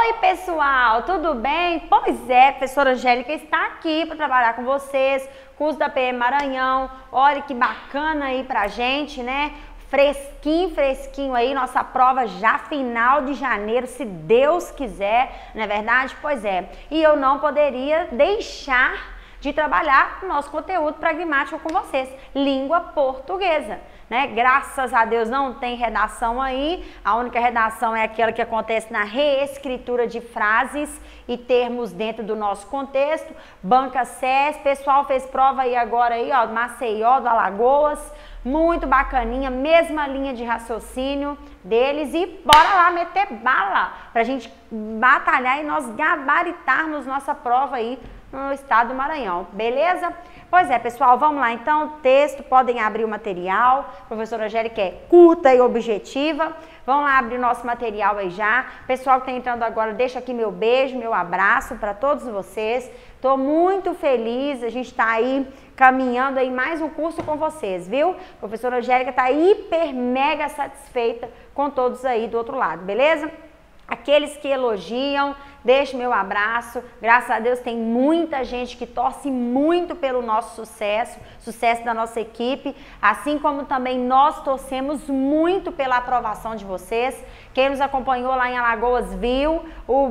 Oi, pessoal, tudo bem? Pois é, a professora Angélica está aqui para trabalhar com vocês, curso da PM Maranhão. Olha que bacana aí pra gente, né? Fresquinho, fresquinho aí, nossa prova já final de janeiro, se Deus quiser, não é verdade? Pois é, e eu não poderia deixar de trabalhar o nosso conteúdo pragmático com vocês, língua portuguesa, né? Graças a Deus não tem redação aí, a única redação é aquela que acontece na reescritura de frases e termos dentro do nosso contexto. Banca SES, pessoal fez prova aí agora aí, ó, Maceió, do Alagoas, muito bacaninha, mesma linha de raciocínio deles e bora lá meter bala pra gente batalhar e nós gabaritarmos nossa prova aí no estado do Maranhão, beleza? Pois é, pessoal, vamos lá então, texto, podem abrir o material, a professora Angélica é curta e objetiva, vamos lá abrir o nosso material aí já. Pessoal que está entrando agora, deixa aqui meu beijo, meu abraço para todos vocês, estou muito feliz, a gente está aí caminhando aí mais um curso com vocês, viu? A professora Angélica está hiper mega satisfeita com todos aí do outro lado, beleza? Aqueles que elogiam, deixe meu abraço, graças a Deus tem muita gente que torce muito pelo nosso sucesso, sucesso da nossa equipe, assim como também nós torcemos muito pela aprovação de vocês. Quem nos acompanhou lá em Alagoas viu o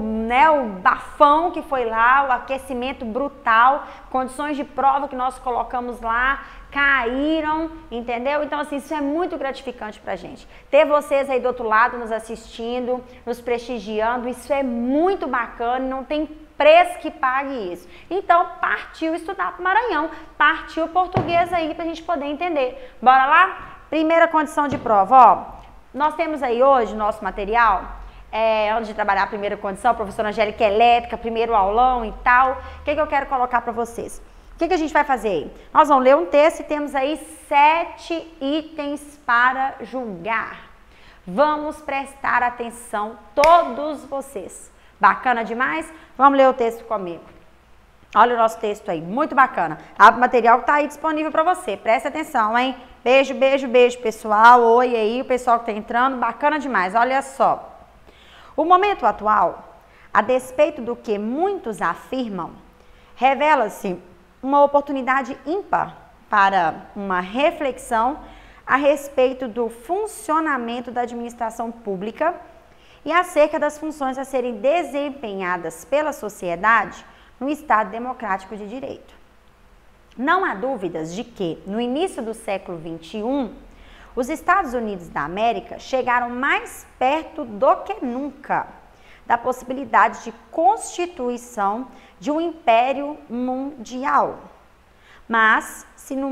bafão que foi lá, o aquecimento brutal, condições de prova que nós colocamos lá, caíram, entendeu? Então, assim, isso é muito gratificante pra gente. Ter vocês aí do outro lado nos assistindo, nos prestigiando, isso é muito bacana, não tem preço que pague isso. Então, partiu estudar pro Maranhão, partiu português aí pra gente poder entender. Bora lá? Primeira condição de prova, ó. Nós temos aí hoje nosso material, antes de trabalhar a primeira condição, a professora Angélica é elétrica, primeiro aulão e tal. O que eu quero colocar pra vocês? O que a gente vai fazer aí? Nós vamos ler um texto e temos aí 7 itens para julgar. Vamos prestar atenção, todos vocês. Bacana demais? Vamos ler o texto comigo. Olha o nosso texto aí, muito bacana. Abre o material que está aí disponível para você. Presta atenção, hein? Beijo, beijo, beijo, pessoal. Oi aí, o pessoal que está entrando. Bacana demais, olha só. O momento atual, a despeito do que muitos afirmam, revela-se uma oportunidade ímpar para uma reflexão a respeito do funcionamento da administração pública e acerca das funções a serem desempenhadas pela sociedade no Estado democrático de direito. Não há dúvidas de que, no início do século XXI, os Estados Unidos da América chegaram mais perto do que nunca da possibilidade de constituição de um império mundial. Mas, se o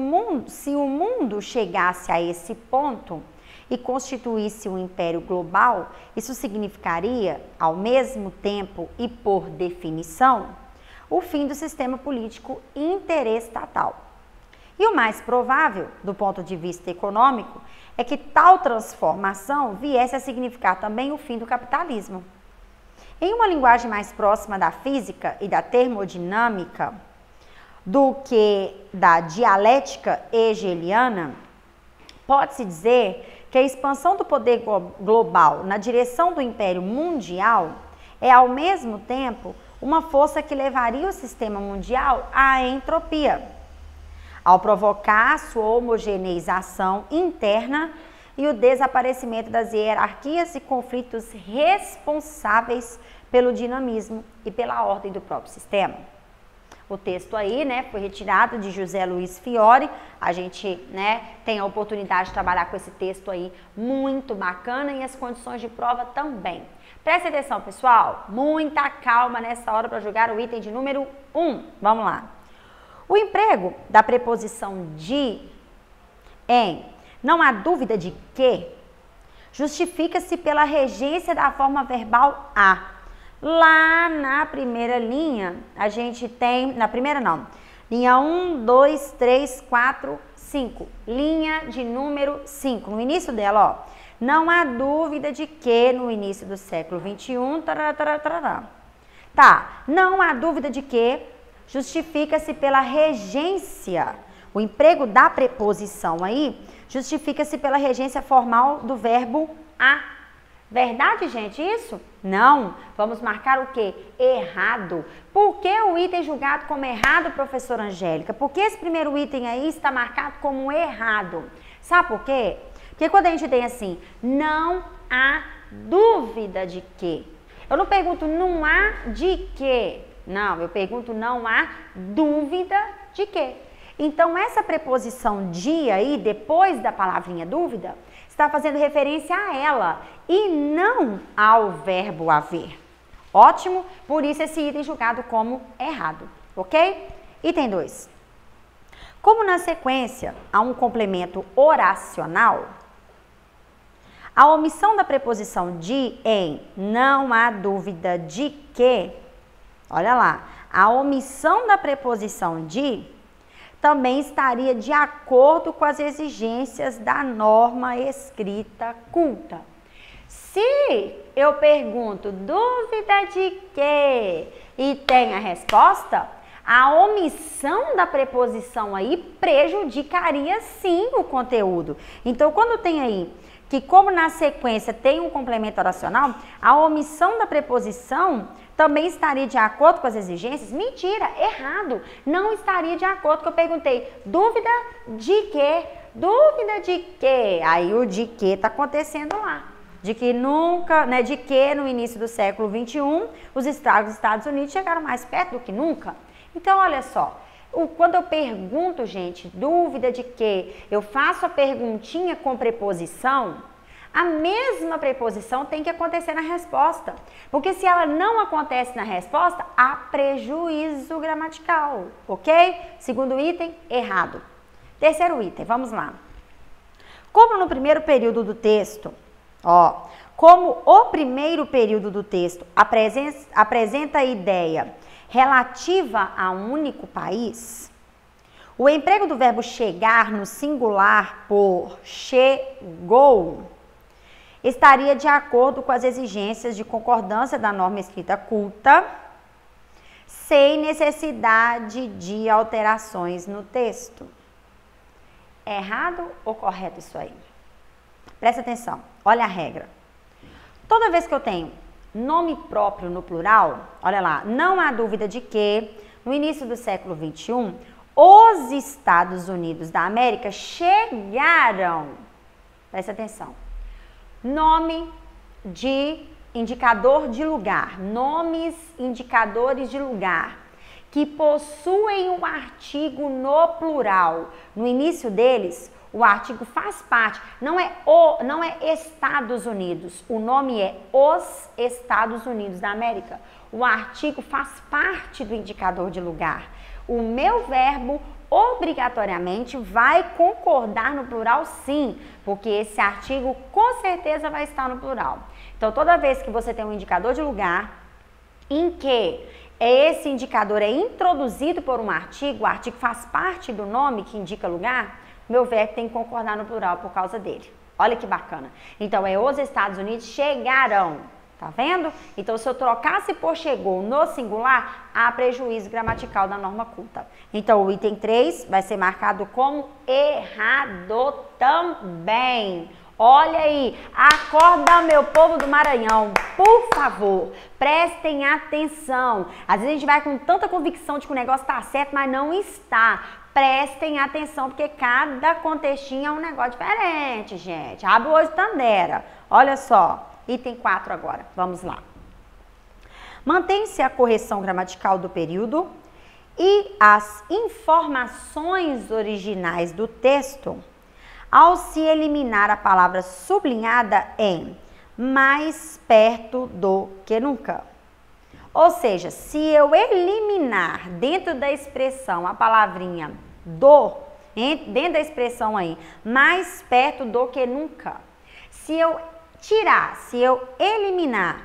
mundo chegasse a esse ponto e constituísse um império global, isso significaria, ao mesmo tempo e por definição, o fim do sistema político interestatal. E o mais provável, do ponto de vista econômico, é que tal transformação viesse a significar também o fim do capitalismo. Em uma linguagem mais próxima da física e da termodinâmica do que da dialética hegeliana, pode-se dizer que a expansão do poder global na direção do império mundial é, ao mesmo tempo, uma força que levaria o sistema mundial à entropia, ao provocar sua homogeneização interna e o desaparecimento das hierarquias e conflitos responsáveis pelo dinamismo e pela ordem do próprio sistema. O texto aí, né, foi retirado de José Luiz Fiore. A gente, né, tem a oportunidade de trabalhar com esse texto aí muito bacana e as condições de prova também. Preste atenção, pessoal, muita calma nessa hora para julgar o item de número 1. Vamos lá. O emprego da preposição de em não há dúvida de que justifica-se pela regência da forma verbal a. Lá na primeira linha, a gente tem, na primeira não, linha 1, 2, 3, 4, 5, linha de número 5, no início dela, ó, não há dúvida de que no início do século XXI, tá, não há dúvida de que justifica-se pela regência, o emprego da preposição aí, justifica-se pela regência formal do verbo a. Verdade, gente, isso? Não. Vamos marcar o quê? Errado. Por que o item julgado como errado, professora Angélica? Porque esse primeiro item aí está marcado como errado. Sabe por quê? Porque quando a gente tem assim, não há dúvida de que. Eu não pergunto não há de que. Não, eu pergunto não há dúvida de que. Então, essa preposição de aí, depois da palavrinha dúvida, está fazendo referência a ela e não ao verbo haver. Ótimo? Por isso esse item julgado como errado, ok? Item 2. Como na sequência há um complemento oracional, a omissão da preposição de em não há dúvida de que, olha lá, a omissão da preposição de também estaria de acordo com as exigências da norma escrita culta. Se eu pergunto dúvida de quê e tem a resposta, a omissão da preposição aí prejudicaria sim o conteúdo. Então, quando tem aí que como na sequência tem um complemento oracional, a omissão da preposição também estaria de acordo com as exigências? Mentira, errado. Não estaria de acordo, que eu perguntei, dúvida de quê? Dúvida de quê? Aí o de quê está acontecendo lá. De que nunca, né, de que no início do século XXI, os Estados Unidos chegaram mais perto do que nunca. Então, olha só, quando eu pergunto, gente, dúvida de quê? Eu faço a perguntinha com preposição, a mesma preposição tem que acontecer na resposta. Porque se ela não acontece na resposta, há prejuízo gramatical, ok? Segundo item, errado. Terceiro item, vamos lá. Como no primeiro período do texto, como o primeiro período do texto apresenta a ideia relativa a um único país, o emprego do verbo chegar no singular por chegou estaria de acordo com as exigências de concordância da norma escrita culta, sem necessidade de alterações no texto. É errado ou correto isso aí? Presta atenção, olha a regra. Toda vez que eu tenho nome próprio no plural, olha lá, não há dúvida de que, no início do século XXI, os Estados Unidos da América chegaram, presta atenção, nome de indicador de lugar, nomes indicadores de lugar, que possuem um artigo no plural. No início deles, o artigo faz parte, não é Estados Unidos, o nome é os Estados Unidos da América. O artigo faz parte do indicador de lugar. O meu verbo obrigatoriamente vai concordar no plural sim, porque esse artigo com certeza vai estar no plural. Então, toda vez que você tem um indicador de lugar em que esse indicador é introduzido por um artigo, o artigo faz parte do nome que indica lugar, meu verbo tem que concordar no plural por causa dele. Olha que bacana. Então, é os Estados Unidos chegarão. Tá vendo? Então, se eu trocasse por chegou no singular, há prejuízo gramatical da norma culta. Então, o item 3 vai ser marcado como errado também. Olha aí, acorda meu povo do Maranhão, por favor, prestem atenção. Às vezes a gente vai com tanta convicção de que o negócio tá certo, mas não está. Prestem atenção, porque cada contextinho é um negócio diferente, gente. Abre o olho de Tandera. Olha só, item 4 agora, vamos lá. Mantém-se a correção gramatical do período e as informações originais do texto ao se eliminar a palavra sublinhada em mais perto do que nunca. Ou seja, se eu eliminar dentro da expressão a palavrinha do, dentro da expressão aí, mais perto do que nunca, se eu tirar, se eu eliminar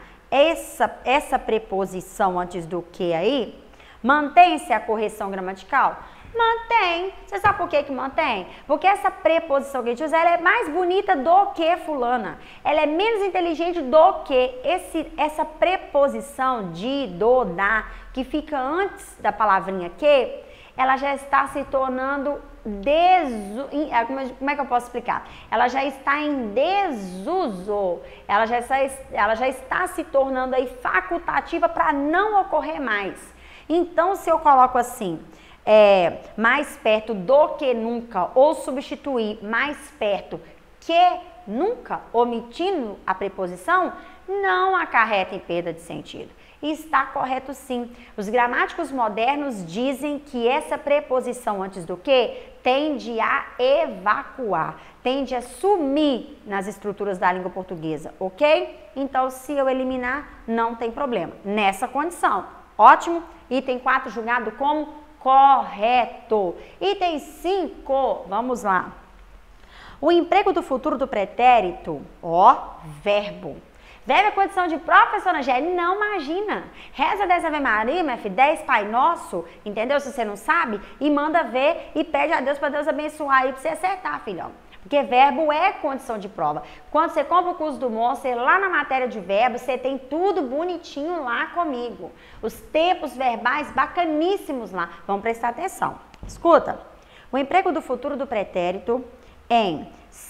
essa preposição antes do que aí, mantém-se a correção gramatical? Mantém. Você sabe por que mantém? Porque essa preposição que a gente usa, ela é mais bonita do que fulana. Ela é menos inteligente do que essa preposição de, do, da, que fica antes da palavrinha que, ela já está se tornando como é que eu posso explicar? Ela já está em desuso, ela já está se tornando aí facultativa para não ocorrer mais. Então, se eu coloco assim, mais perto do que nunca, ou substituir mais perto que nunca, omitindo a preposição, não acarreta em perda de sentido. E está correto sim. Os gramáticos modernos dizem que essa preposição antes do que tende a evacuar, tende a sumir nas estruturas da língua portuguesa, ok? Então, se eu eliminar, não tem problema. Nessa condição, ótimo. Item 4, julgado como correto. Item 5, vamos lá. O emprego do futuro do pretérito, verbo. Verbo é condição de professora Angélica? Não, imagina. Reza 10 Ave Maria, minha filha, 10 Pai Nosso, entendeu? Se você não sabe, e manda ver e pede a Deus para Deus abençoar aí para você acertar, filhão. Porque verbo é condição de prova. Quando você compra o curso do Monster, lá na matéria de verbo, você tem tudo bonitinho lá comigo. Os tempos verbais bacaníssimos lá. Vamos prestar atenção. Escuta. O emprego do futuro do pretérito em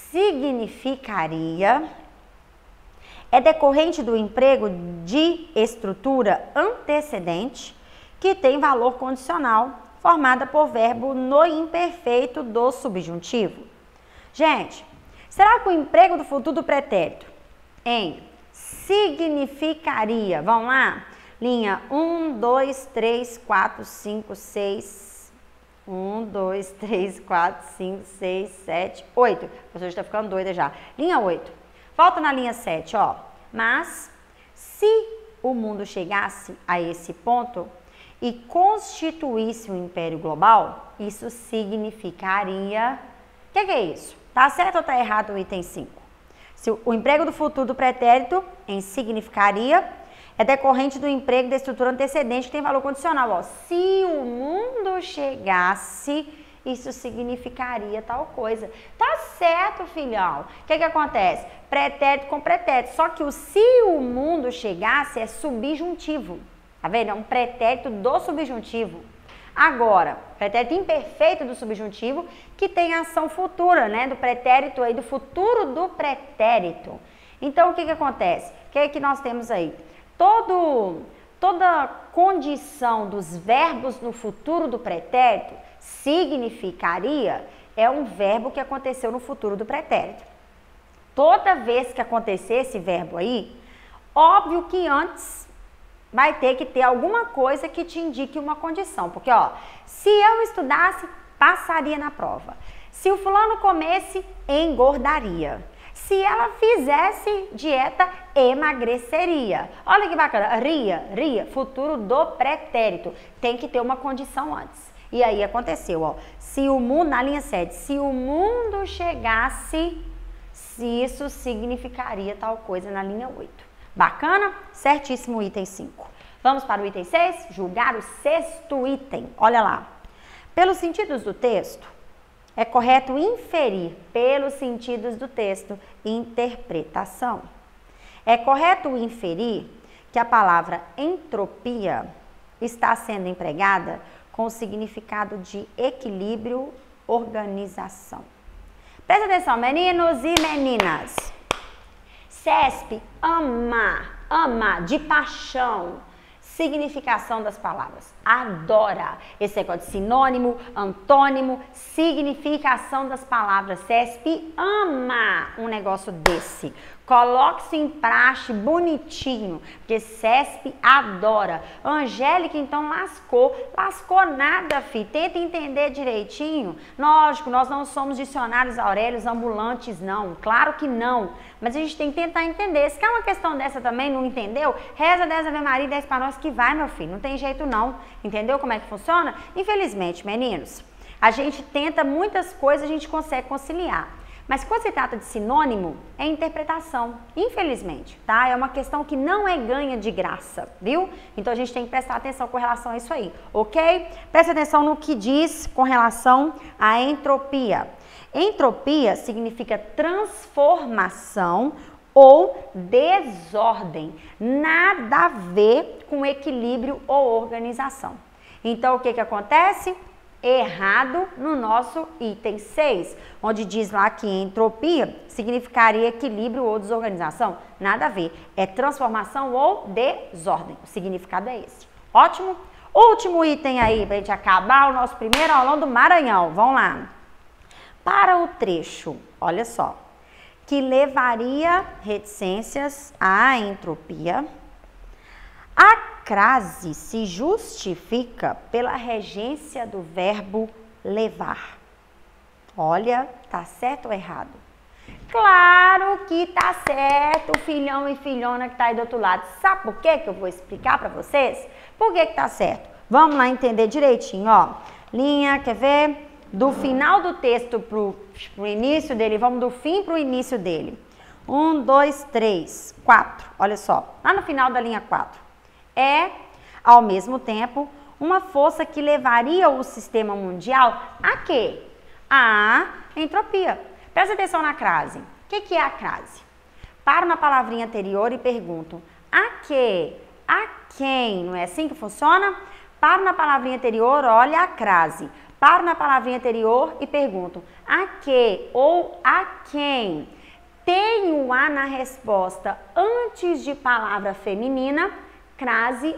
significaria é decorrente do emprego de estrutura antecedente que tem valor condicional, formada por verbo no imperfeito do subjuntivo. Gente, será que o emprego do futuro do pretérito em significaria, vamos lá? Linha 1, 2, 3, 4, 5, 6, 1, 2, 3, 4, 5, 6, 7, 8. A pessoa está ficando doida já. Linha 8. Volta na linha 7, ó. Mas, se o mundo chegasse a esse ponto e constituísse um império global, isso significaria... O que é isso? Tá certo ou tá errado o item 5? Se o emprego do futuro do pretérito em significaria é decorrente do emprego da estrutura antecedente que tem valor condicional. Ó. Se o mundo chegasse... isso significaria tal coisa. Tá certo, filhão. O que acontece? Pretérito com pretérito. Só que o se o mundo chegasse é subjuntivo. Tá vendo? É um pretérito do subjuntivo. Agora, pretérito imperfeito do subjuntivo que tem ação futura, né? Do pretérito aí, do futuro do pretérito. Então, o que acontece? O que é que nós temos aí? Toda condição dos verbos no futuro do pretérito significaria é um verbo que aconteceu no futuro do pretérito. Toda vez que acontecer esse verbo aí, óbvio que antes vai ter que ter alguma coisa que te indique uma condição. Porque, ó, se eu estudasse, passaria na prova. Se o fulano comesse, engordaria. Se ela fizesse dieta, emagreceria. Olha que bacana. Ria, futuro do pretérito. Tem que ter uma condição antes. E aí aconteceu, ó. Se o mundo, na linha 7, se o mundo chegasse, se isso significaria tal coisa na linha 8. Bacana? Certíssimo item 5. Vamos para o item 6, julgar o sexto item. Olha lá. Pelos sentidos do texto, é correto inferir pelos sentidos do texto interpretação. É correto inferir que a palavra entropia está sendo empregada com o significado de equilíbrio, organização. Presta atenção, meninos e meninas. CESP ama de paixão, significação das palavras. Adora esse negócio de sinônimo, antônimo, significação das palavras. CESP ama um negócio desse. Coloque-se em praxe bonitinho, porque CESP adora. Angélica, então, lascou nada, fi. Tenta entender direitinho. Lógico, nós não somos dicionários aurélios ambulantes, não. Claro que não. Mas a gente tem que tentar entender. Se quer uma questão dessa também, não entendeu? Reza 10 Ave Maria e 10 Pai Nosso que vai, meu filho. Não tem jeito não. Entendeu como é que funciona? Infelizmente, meninos, a gente tenta muitas coisas, a gente consegue conciliar. Mas quando se trata de sinônimo, é interpretação, infelizmente, tá? É uma questão que não é ganha de graça, viu? Então a gente tem que prestar atenção com relação a isso aí, ok? Presta atenção no que diz com relação à entropia. Entropia significa transformação ou desordem, nada a ver com equilíbrio ou organização. Então o que acontece? errado no nosso item 6, onde diz lá que entropia significaria equilíbrio ou desorganização. Nada a ver, é transformação ou desordem. O significado é esse. Ótimo? Último item aí, pra gente acabar o nosso primeiro aulão do Maranhão. Vamos lá. Para o trecho, olha só, que levaria reticências à entropia, a crase se justifica pela regência do verbo levar. Olha, tá certo ou errado? Claro que tá certo, filhão e filhona que tá aí do outro lado. Sabe por quê que eu vou explicar para vocês? Por que que tá certo? Vamos lá entender direitinho, ó. Linha, quer ver? Do final do texto pro início dele, vamos do fim pro início dele. 1, 2, 3, 4. Olha só, lá no final da linha 4. É, ao mesmo tempo, uma força que levaria o sistema mundial a quê? A entropia. Presta atenção na crase. O que é a crase? Paro na palavrinha anterior e pergunto, a quê? A quem? Não é assim que funciona? Paro na palavrinha anterior, olha a crase. Paro na palavrinha anterior e pergunto, a que ou a quem? Tenho A na resposta antes de palavra feminina, crase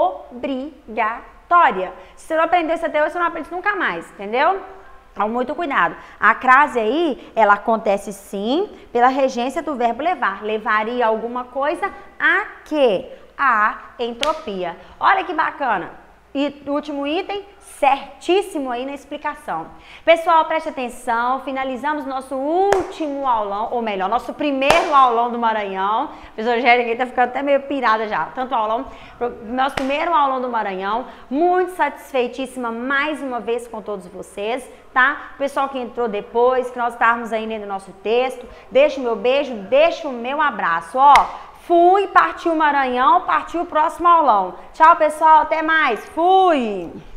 obrigatória. Se você não aprendeu isso até hoje, você não aprende isso nunca mais, entendeu? Então, muito cuidado. A crase aí, ela acontece sim pela regência do verbo levar. Levaria alguma coisa a quê? A entropia. Olha que bacana. E o último item, certíssimo aí na explicação. Pessoal, preste atenção, finalizamos nosso último aulão, ou melhor, nosso primeiro aulão do Maranhão. A professora Angélica aqui tá ficando até meio pirada já, tanto aulão. Nosso primeiro aulão do Maranhão, muito satisfeitíssima mais uma vez com todos vocês, tá? O pessoal que entrou depois, que nós estávamos aí lendo o nosso texto, deixa o meu beijo, deixa o meu abraço, ó. Fui, partiu o Maranhão, partiu o próximo aulão. Tchau, pessoal, até mais. Fui!